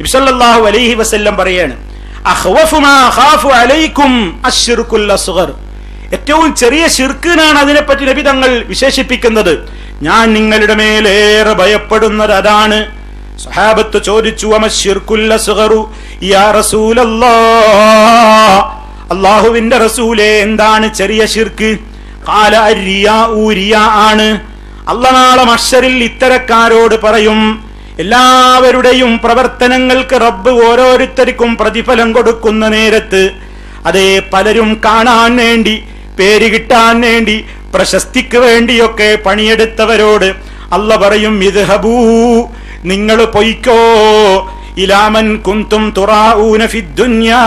നബി സല്ലല്ലാഹു അലൈഹി വസല്ലം പറയാണ്, അഖ്വഫു മാ ഖാഫു അലൈക്കും അശ്ശിർകുൽ അസ്ഗർ. ഏറ്റവും ചെറിയ ശിർക്കിനാണ് അതിനെപ്പറ്റി നബി തങ്ങൾ വിശേഷിപ്പിക്കുന്നത്. ഞാൻ നിങ്ങളുടെ മേലേറെ ഭയപ്പെടുന്നത് അതാണ്. സഹാബത്ത് ചോദിച്ചു, അമശ്ശിർകുൽ അസ്ഗറു യാ റസൂലല്ലാഹ്, അല്ലാഹുവിന്റെ റസൂലേ എന്താണ് ചെറിയ ശിർക്ക്? ഖാല അർരിയാഉ, റിയാ ആണ്. അല്ലാഹ് നാളെ മഹ്ശറിൽ ഇത്തരക്കാരോട് പറയും, എല്ലാവരുടെയും പ്രവർത്തനങ്ങൾക്ക് റബ്ബ് ഓരോരുത്തർക്കും പ്രതിഫലം കൊടുക്കുന്ന നേരത്ത് അതേ പലരും കാണാൻ വേണ്ടി, പേര് കിട്ടാൻ വേണ്ടി, പ്രശസ്തിക്ക് വേണ്ടിയൊക്കെ പണിയെടുത്തവരോട് അല്ലാഹ് പറയും, ഇദ്ഹബൂ, നിങ്ങൾ പൊയ്ക്കോ, ഇലാമൻ കുന്തും തുറാഊന ഫിദ്ദുനിയാ,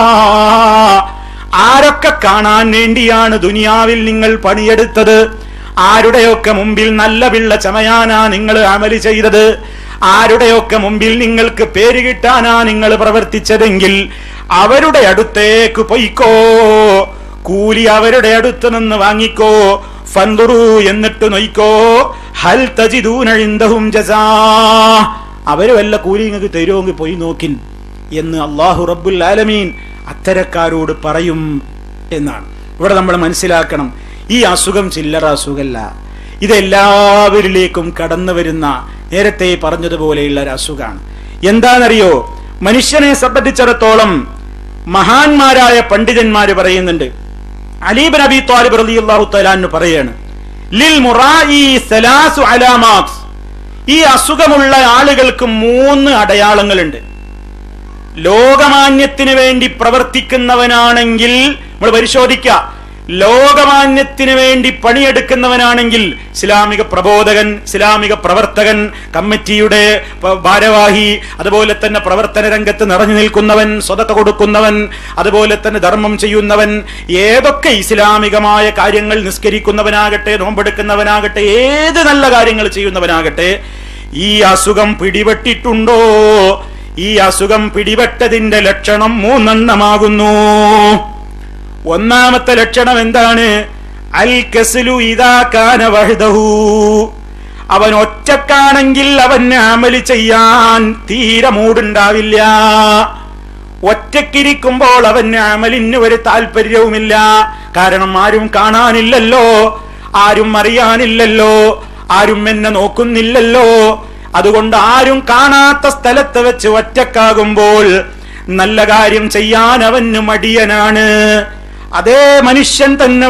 ആരൊക്കെ കാണാൻ വേണ്ടിയാണ് ദുനിയാവിൽ നിങ്ങൾ പണിയെടുത്തത്, ആരുടെയൊക്കെ മുമ്പിൽ നല്ല പിള്ള ചമയാനാ നിങ്ങൾ അമല് ചെയ്തത്, ആരുടെയൊക്കെ മുമ്പിൽ നിങ്ങൾക്ക് പേര് കിട്ടാനാ നിങ്ങൾ പ്രവർത്തിച്ചതെങ്കിൽ അവരുടെ അടുത്തേക്ക് പൊയ്ക്കോ, കൂലി അവരുടെ അടുത്ത് നിന്ന് വാങ്ങിക്കോ. ഫൻദുറു, എന്നിട്ട് നോയിക്കോ, ഹൽ തജിദൂന ഇൻദഹും ജസാ, അവര് വല്ല കൂലി നിങ്ങൾക്ക് തരുമെങ്കിൽ പോയി നോക്കിൻ എന്ന് അല്ലാഹു റബ്ബുൽ ആലമീൻ അത്തരക്കാരോട് പറയും എന്നാണ്. ഇവിടെ നമ്മൾ മനസ്സിലാക്കണം, ഈ അസുഖം ചില്ലറ അസുഖമല്ല, ഇതെല്ലാവരിലേക്കും കടന്നു വരുന്ന, നേരത്തെ പറഞ്ഞതുപോലെയുള്ള ഒരു അസുഖമാണ്. എന്താണെന്നറിയോ, മനുഷ്യനെ സംബന്ധിച്ചിടത്തോളം മഹാന്മാരായ പണ്ഡിതന്മാര് പറയുന്നുണ്ട്. അലി ഇബ്നു അബീ ത്വാലിബ് റളിയല്ലാഹു തആല അൻഹു പറയാണ്, ലിൽ മുറായി സലാസു അലാമാത്ത്, ഈ അസുഖമുള്ള ആളുകൾക്ക് 3 അടയാളങ്ങളുണ്ട്. ലോകമാന്യത്തിന് വേണ്ടി പ്രവർത്തിക്കുന്നവനാണെങ്കിൽ നമ്മൾ പരിശോധിക്കുക, ലോകമാന്യത്തിന് വേണ്ടി പണിയെടുക്കുന്നവനാണെങ്കിൽ ഇസ്ലാമിക പ്രബോധകൻ, ഇസ്ലാമിക പ്രവർത്തകൻ, കമ്മിറ്റിയുടെ ഭാരവാഹി, അതുപോലെ തന്നെ പ്രവർത്തന രംഗത്ത് നിറഞ്ഞു നിൽക്കുന്നവൻ, സ്വതക്ക കൊടുക്കുന്നവൻ, അതുപോലെ തന്നെ ധർമ്മം ചെയ്യുന്നവൻ, ഏതൊക്കെ ഇസ്ലാമികമായ കാര്യങ്ങൾ നിസ്കരിക്കുന്നവനാകട്ടെ, നോമ്പെടുക്കുന്നവനാകട്ടെ, ഏത് നല്ല കാര്യങ്ങൾ ചെയ്യുന്നവനാകട്ടെ, ഈ അസുഖം പിടിപെട്ടിട്ടുണ്ടോ? ഈ അസുഖം പിടിപെട്ടതിന്റെ ലക്ഷണം 3 എണ്ണമാകുന്നു. ഒന്നാമത്തെ ലക്ഷണം എന്താണ്? അൽ കസ്ലു ഇദാ കാന വഹ്ദഹു, അവൻ ഒറ്റക്കാണെങ്കിൽ അവന് അമല് ചെയ്യാൻ തീരെ മൂടുണ്ടാവില്ല. ഒറ്റക്കിരിക്കുമ്പോൾ അവന് അമലിന് ഒരു താല്പര്യവുമില്ല. കാരണം ആരും കാണാനില്ലല്ലോ, ആരും അറിയാനില്ലല്ലോ, ആരും എന്നെ നോക്കുന്നില്ലല്ലോ. അതുകൊണ്ട് ആരും കാണാത്ത സ്ഥലത്ത് വെച്ച് ഒറ്റക്കാകുമ്പോൾ നല്ല കാര്യം ചെയ്യാൻ അവന് മടിയനാണ്. അതേ മനുഷ്യൻ തന്നെ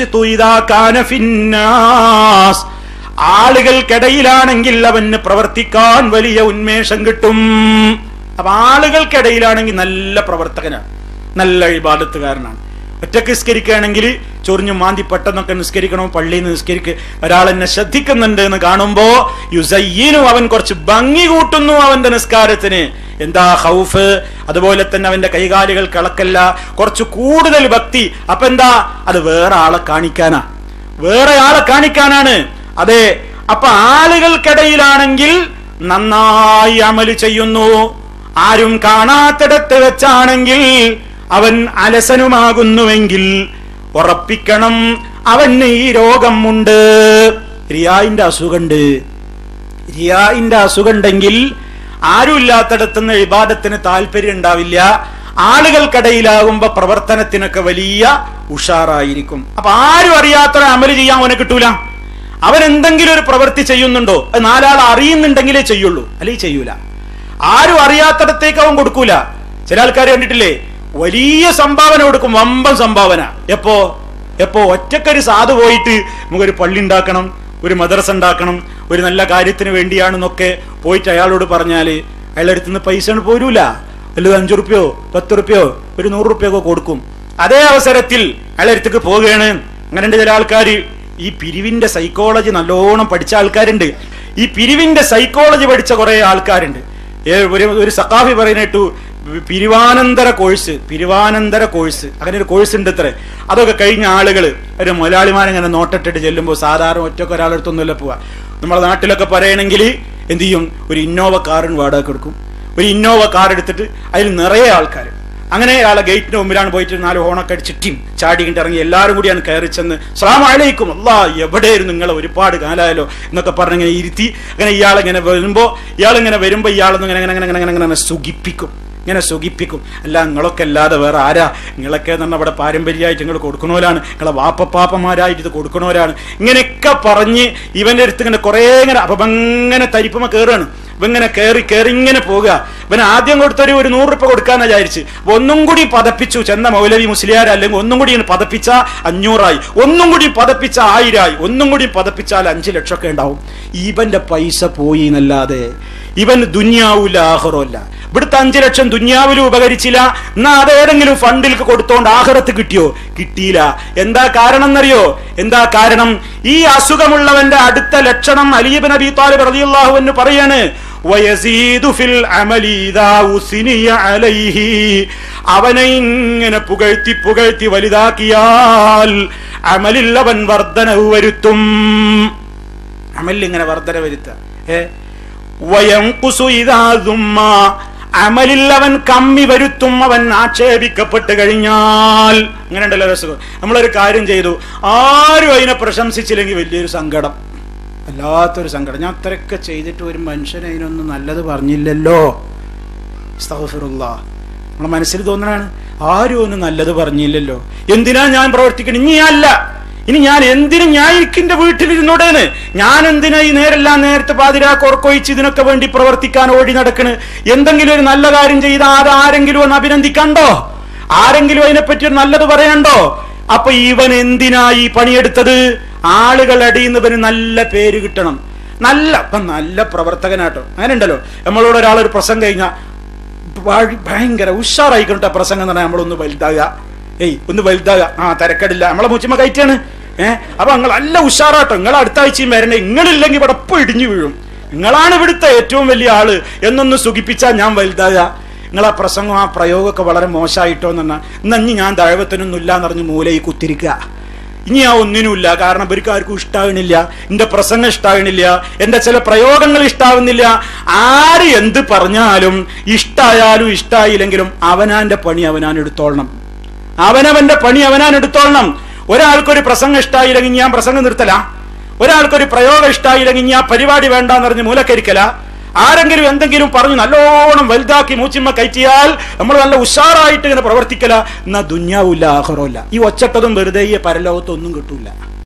ആളുകൾക്കിടയിലാണെങ്കിൽ അവന് പ്രവർത്തിക്കാൻ വലിയ ഉന്മേഷം കിട്ടും. അപ്പൊ ആളുകൾക്കിടയിലാണെങ്കിൽ നല്ല പ്രവർത്തകനാണ്, നല്ല ഇബാദത്തുകാരനാണ്. ഒറ്റക്ക് നിസ്കരിക്കുകയാണെങ്കിൽ ചൊറിഞ്ഞു മാന്തി പെട്ടെന്നൊക്കെ നിസ്കരിക്കണോ, പള്ളിയിൽ നിന്ന് നിസ്കരിക്കുക, ഒരാളെന്നെ ശ്രദ്ധിക്കുന്നുണ്ട് എന്ന് കാണുമ്പോ യുസയ്യിനു, അവൻ കുറച്ച് ഭംഗി കൂട്ടുന്നു അവന്റെ നിസ്കാരത്തിന്. എന്താ ഖൗഫ്, അതുപോലെ തന്നെ അവന്റെ കൈകാലുകൾ കളക്കല്ല, കുറച്ച് കൂടുതൽ ഭക്തി. അപ്പൊ എന്താ, അത് വേറെ ആളെ കാണിക്കാനാ, വേറെ ആളെ കാണിക്കാനാണ്. അതെ, അപ്പൊ ആളുകൾക്കിടയിലാണെങ്കിൽ നന്നായി അമല് ചെയ്യുന്നു. ആരും കാണാത്തിടത്ത് വെച്ചാണെങ്കിൽ അവൻ അലസനുമാകുന്നുവെങ്കിൽ ഉറപ്പിക്കണം അവന് ഈ രോഗമുണ്ട്. റിയായിന്റെ അസുഖമുണ്ട്. റിയായിന്റെ അസുഖമുണ്ടെങ്കിൽ ആരുമില്ലാത്തിടത്തുനിന്ന് ഇബാദത്തിന് താല്പര്യം ഉണ്ടാവില്ല. ആളുകൾക്കിടയിലാകുമ്പോ പ്രവർത്തനത്തിനൊക്കെ വലിയ ഉഷാറായിരിക്കും. അപ്പൊ ആരും അറിയാത്ത അമല് ചെയ്യാൻ അവനെ കിട്ടൂല. അവൻ എന്തെങ്കിലും ഒരു പ്രവൃത്തി ചെയ്യുന്നുണ്ടോ, അത് 4 ആൾ അറിയുന്നുണ്ടെങ്കിലേ ചെയ്യുള്ളൂ, അല്ലെങ്കിൽ ചെയ്യൂല. ആരും അറിയാത്തിടത്തേക്ക് അവൻ കൊടുക്കൂല. ചില ആൾക്കാർ കണ്ടിട്ടില്ലേ, വലിയ സംഭാവന കൊടുക്കും, വമ്പൻ സംഭാവന. എപ്പോ ഒറ്റക്കൊരു സാധു പോയിട്ട് നമുക്കൊരു പള്ളി ഉണ്ടാക്കണം, ഒരു മദ്രസ ഉണ്ടാക്കണം, ഒരു നല്ല കാര്യത്തിന് വേണ്ടിയാണെന്നൊക്കെ പോയിട്ട് അയാളോട് പറഞ്ഞാല് അയാളുടെ അടുത്തുനിന്ന് പൈസ പോരൂല. വല്ലതും 5 റുപ്യോ 10 റുപ്യോ ഒരു 100 റുപ്യൊക്കെ കൊടുക്കും. അതേ അവസരത്തിൽ അയാളുടെ അടുത്തേക്ക് പോവുകയാണ്. അങ്ങനെയുണ്ട് ചില ആൾക്കാർ. ഈ പിരിവിന്റെ സൈക്കോളജി നല്ലോണം പഠിച്ച ആൾക്കാരുണ്ട്. ഈ പിരിവിന്റെ സൈക്കോളജി പഠിച്ച കുറെ ആൾക്കാരുണ്ട്. ഒരു സഖാഫി പറയുന്നിട്ടു, പിരിവാനന്തര കോഴ്സ് അങ്ങനെ ഒരു കോഴ്സ് ഉണ്ട് ഇത്ര. അതൊക്കെ കഴിഞ്ഞ ആളുകൾ ഒരു മുതലാളിമാരങ്ങനെ നോട്ടിട്ടിട്ട് ചെല്ലുമ്പോൾ സാധാരണ ഒറ്റക്ക് ഒരാളെടുത്തൊന്നുമില്ല പോവാ. നമ്മളെ നാട്ടിലൊക്കെ പറയണമെങ്കിൽ എന്ത് ചെയ്യും, ഒരു ഇന്നോവ കാറിന് വാടക കൊടുക്കും. ഒരു ഇന്നോവ കാർ എടുത്തിട്ട് അതിൽ നിറയെ ആൾക്കാർ, അങ്ങനെ അയാളെ ഗേറ്റിന്റെ മുമ്പിലാണ് പോയിട്ട് 4 ഹോണൊക്കെ അടിച്ച് ടീം ചാടിയിട്ട് ഇറങ്ങി എല്ലാവരും കൂടിയാണ് കയറി ചെന്ന് അസ്സലാമു അലൈക്കും അല്ലാ എവിടെയായിരുന്നു നിങ്ങൾ ഒരുപാട് കാലമായല്ലോ എന്നൊക്കെ പറഞ്ഞിങ്ങനെ ഇരുത്തി. അങ്ങനെ ഇയാളിങ്ങനെ വരുമ്പോ ഇയാളൊന്നും ഇങ്ങനെ സുഖിപ്പിക്കും. അല്ല നിങ്ങളൊക്കെ അല്ലാതെ വേറെ ആരാ? നിങ്ങളൊക്കെ എന്ന് പറഞ്ഞാൽ അവിടെ പാരമ്പര്യമായിട്ട് നിങ്ങൾ കൊടുക്കണോരാണ്, നിങ്ങളെ വാപ്പപ്പാപ്പന്മാരായിട്ട് ഇത് കൊടുക്കണോരാണ്. ഇങ്ങനെയൊക്കെ പറഞ്ഞ് ഇവന്റെ അടുത്ത് ഇങ്ങനെ കുറെ ഇങ്ങനെ അപ്പം ഇങ്ങനെ തരിപ്പമ കയറുകയാണ്. ഇവങ്ങനെ കയറി ഇങ്ങനെ പോകുക. ഇവൻ ആദ്യം കൊടുത്തൊരു 100 രൂപ കൊടുക്കാന്ന് വിചാരിച്ച് ഒന്നും കൂടി പതപ്പിച്ചു. ചെന്ന മൗലവി മുസ്ലിയാർ അല്ലെങ്കിൽ ഒന്നും കൂടി പതപ്പിച്ച 500 ഒന്നും കൂടി പതപ്പിച്ച 1000 ഒന്നും കൂടി പതപ്പിച്ചാൽ 5 ലക്ഷമൊക്കെ ഉണ്ടാവും. ഇവന്റെ പൈസ പോയി എന്നല്ലാതെ ഇവൻ ദുനിയാവില്ല ആഖിറല്ല. ഇവിടുത്തെ 5 ലക്ഷം ദുനിയാവിലും ഉപകരിച്ചില്ല. എന്നാ അതേതെങ്കിലും ഫണ്ടിലേക്ക് കൊടുത്തോണ്ട് ആഖിറത്ത് കിട്ടിയോ? കിട്ടിയില്ല. എന്താ കാരണം എന്നറിയോ? എന്താ കാരണം? ഈ അസുഖമുള്ളവന്റെ അടുത്ത ലക്ഷണം അലി ഇബ്നു അബീ ത്വാലിബ് റളിയല്ലാഹു അൻഹു പറയാണ്, വയസീദു ഫിൽ അമലി ഇദാ ഉസ്നിയ അലൈഹി. അവനെ ഇങ്ങനെ പുകഴ്ത്തി വലുതാക്കിയാൽ അമലിൽ അവൻ വർധനവ് വരുത്തും. അമലിൽ ഇങ്ങനെ വർധന വരുത്തുക. വയൻഖുസു ഇദാ ദുമ്മ. അമലിൽ അവൻ കമ്മി വരുത്തും അവൻ ആക്ഷേപിക്കപ്പെട്ട് കഴിഞ്ഞാൽ. അങ്ങനെ ഉണ്ടല്ലോ രസം. നമ്മളൊരു കാര്യം ചെയ്തു, ആരും അതിനെ പ്രശംസിച്ചില്ലെങ്കിൽ വലിയൊരു സങ്കടം, വല്ലാത്തൊരു സങ്കടം. ഞാൻ അത്രയൊക്കെ ചെയ്തിട്ട് ഒരു മനുഷ്യൻ അതിനൊന്നും നല്ലത് പറഞ്ഞില്ലല്ലോ. അസ്തഗ്ഫിറുല്ലാഹ്. നമ്മളെ മനസ്സിൽ തോന്നണാണ്, ആരും ഒന്നും നല്ലത് പറഞ്ഞില്ലല്ലോ, എന്തിനാ ഞാൻ പ്രവർത്തിക്കണം? ഇനി ഞാൻ എന്തിനു ഞാൻ എനിക്കിന്റെ വീട്ടിലിരുന്നോടേന്ന്? ഞാൻ എന്തിനാ ഈ നേരത്തെ പാതിരാക്ക് ഉറക്കൊഴിച്ച് ഇതിനൊക്കെ വേണ്ടി പ്രവർത്തിക്കാൻ ഓടി നടക്കണ്? എന്തെങ്കിലും ഒരു നല്ല കാര്യം ചെയ്താൽ ആരെങ്കിലും ഒന്ന് അഭിനന്ദിക്കണ്ടോ? ആരെങ്കിലും അതിനെപ്പറ്റി ഒരു നല്ലത് പറയണ്ടോ? അപ്പൊ ഇവൻ എന്തിനാ ഈ പണിയെടുത്തത്? ആളുകൾ അടിയുന്നവന് നല്ല പേര് കിട്ടണം, നല്ല പ്രവർത്തകനാട്ടോ. അങ്ങനെ ഉണ്ടല്ലോ, നമ്മളോട് ഒരാളൊരു പ്രസംഗം കഴിഞ്ഞാൽ ഭയങ്കര ഉഷാറായിക്കോട്ടെ പ്രസംഗം എന്ന് പറഞ്ഞാൽ നമ്മളൊന്ന് വലുതാകുക, ഒന്ന് വലുതാകുക, തിരക്കടില്ല, നമ്മളെ മുച്ചിമ കയറ്റാണ്. അപ്പൊ നിങ്ങൾ നല്ല ഉഷാറാട്ടോ, നിങ്ങൾ അടുത്ത ആഴ്ചയും വരണേ, നിങ്ങളില്ലെങ്കിൽ ഇവിടെ ഇപ്പൊ ഇടിഞ്ഞു വീഴും, നിങ്ങളാണ് ഇവിടുത്തെ ഏറ്റവും വലിയ ആള് എന്നൊന്ന് സുഖിപ്പിച്ചാൽ ഞാൻ വലുതാകുക. നിങ്ങളാ പ്രസംഗം ആ പ്രയോഗമൊക്കെ വളരെ മോശമായിട്ടോ എന്ന് പറഞ്ഞാൽ ഇനി ഞാൻ ദഴവത്തിനൊന്നും ഇല്ല എന്ന് പറഞ്ഞ് മൂലയിൽ കുത്തിരിക്കുക. ഇനി ആ ഒന്നിനുമില്ല, കാരണം ഇവർക്ക് ആർക്കും ഇഷ്ടാവണില്ല, എന്റെ പ്രസംഗം ഇഷ്ടാവണില്ല, എന്റെ ചില പ്രയോഗങ്ങൾ ഇഷ്ടാവുന്നില്ല. ആര് എന്ത് പറഞ്ഞാലും ഇഷ്ടായാലും ഇഷ്ടായില്ലെങ്കിലും അവനാന്റെ പണി അവനാൻ എടുത്തോളണം. അവനവന്റെ പണി അവനാൻ എടുത്തോളണം. ഒരാൾക്കൊരു പ്രസംഗം ഇഷ്ടായില്ലെങ്കിൽ ഞാൻ പ്രസംഗം നിർത്തല, ഒരാൾക്കൊരു പ്രയോഗം ഇഷ്ടായില്ലെങ്കിൽ ഞാൻ പരിപാടി വേണ്ടാന്ന് പറഞ്ഞ് മൂലക്കരിക്കല. ആരെങ്കിലും എന്തെങ്കിലും പറഞ്ഞു നല്ലോണം വലുതാക്കി മൂച്ചിമ്മ കയറ്റിയാൽ നമ്മൾ നല്ല ഉഷാറായിട്ട് ഇങ്ങനെ പ്രവർത്തിക്കല. എന്നാ ദുന്യാവില്ല ആഖിറല്ല. ഈ ഒച്ചട്ടതും വെറുതെ പരലോകത്തൊന്നും കിട്ടൂല.